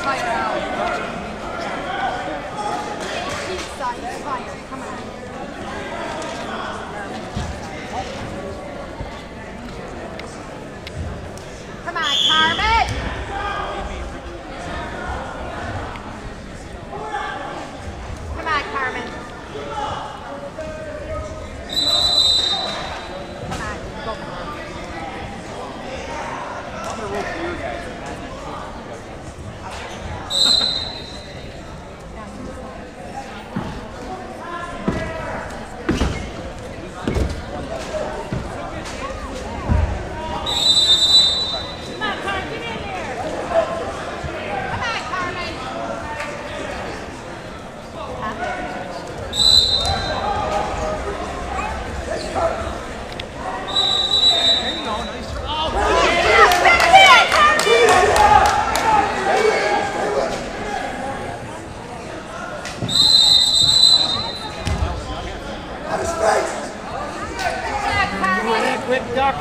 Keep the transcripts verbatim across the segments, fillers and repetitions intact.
Quick duck.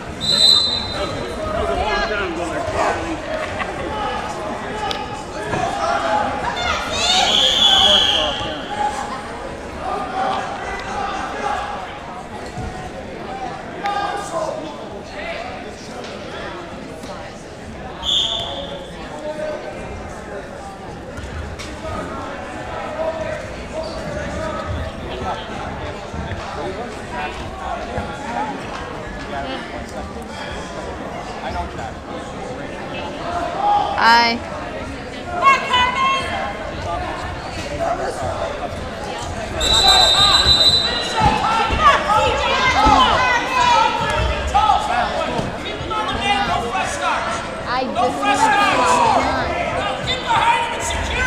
Aye. I just want to get behind him and secure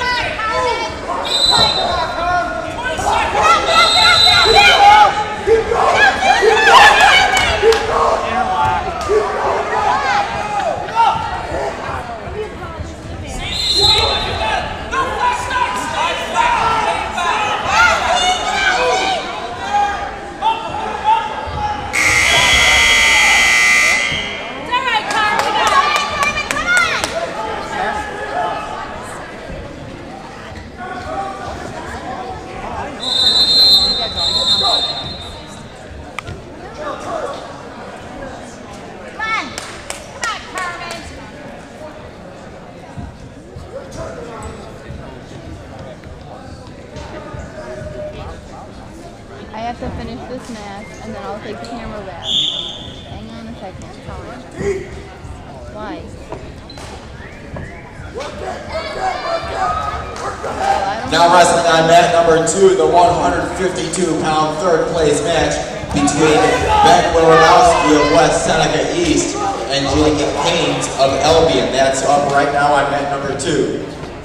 I have to finish this match and then I'll take the camera back. Hang on a second. Why? Now wrestling on mat number two, the one hundred fifty-two pound third place match between Ben Willerowski of West Seneca East and Jacob Haynes of Albion. That's up right now on mat number two.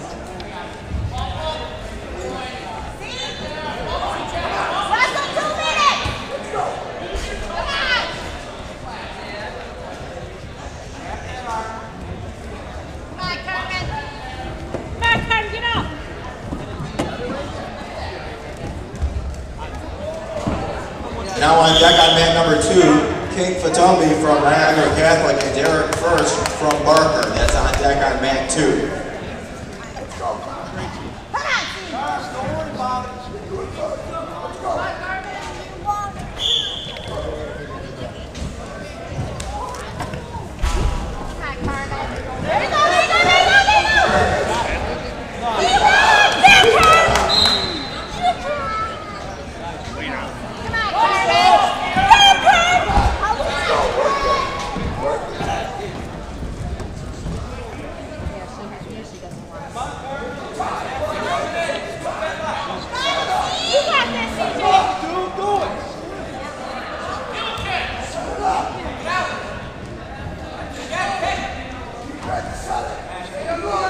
Now on deck on mat number two, King Fatumbi from Niagara Catholic and Derek First from Barker. That's on deck on mat two. Come on.